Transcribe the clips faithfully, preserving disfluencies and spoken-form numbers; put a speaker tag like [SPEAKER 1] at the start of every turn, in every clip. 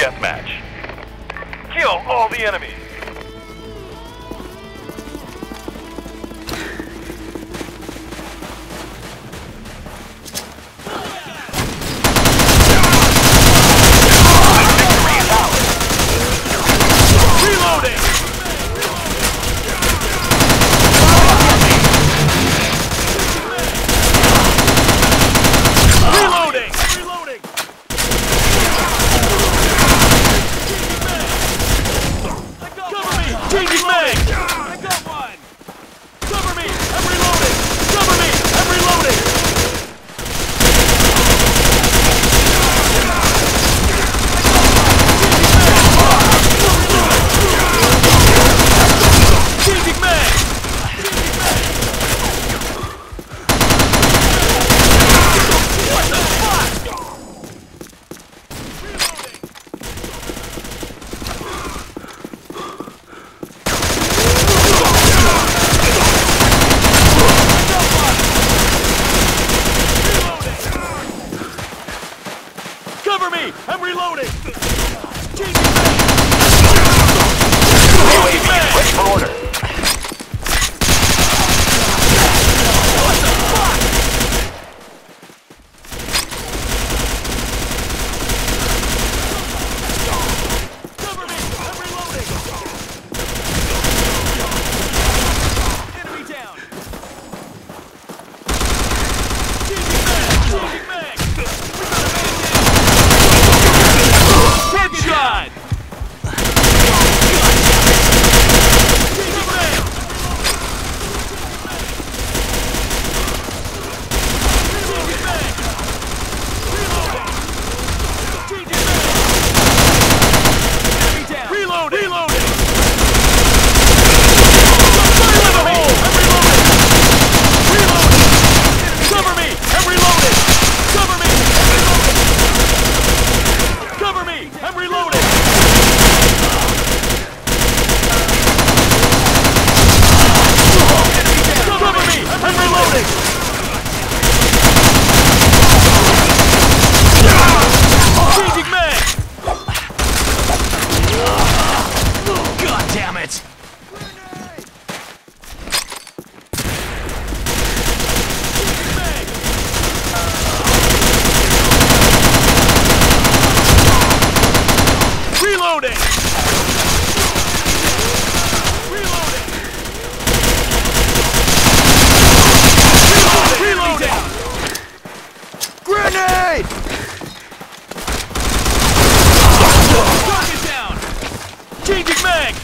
[SPEAKER 1] deathmatch. Kill all the enemies.
[SPEAKER 2] Changing mag! I got one! Cover me! I'm reloading! Cover me! I'm reloading! Changing mag! What the fuck? Cover me! I'm reloading! Changing mag! Changing mag!
[SPEAKER 1] Ready for order.
[SPEAKER 2] What the fuck? Cover me! I'm reloading! Enemy down! Changing mag! Changing mag! Headshot! Reload! Reloading! Fire in the hole! I'm reloading! Reloading! Cover me! I'm reloading! Cover me! I'm reloading! Cover me! I'm reloading! Cover me! I'm reloading! Changing mag! God damn it! Reloading! Reloading! Reloading! Reloading! Grenade! Target down! Changing mag!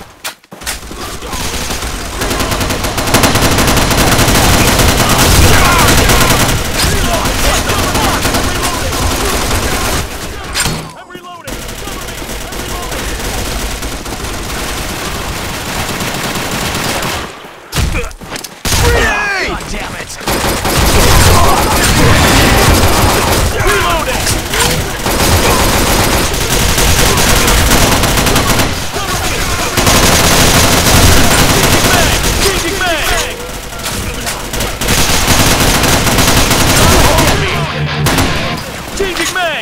[SPEAKER 2] I'm reloading! God damn it! Reloading! Changing mag! Changing mag!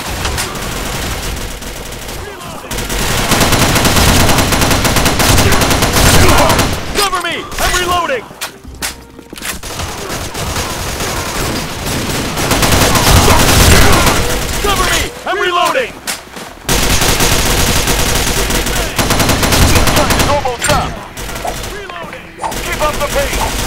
[SPEAKER 2] Cover me! I'm reloading! Cover me! I'm reloading!
[SPEAKER 1] Normal drop.
[SPEAKER 2] Reloading!
[SPEAKER 1] Keep up the pace.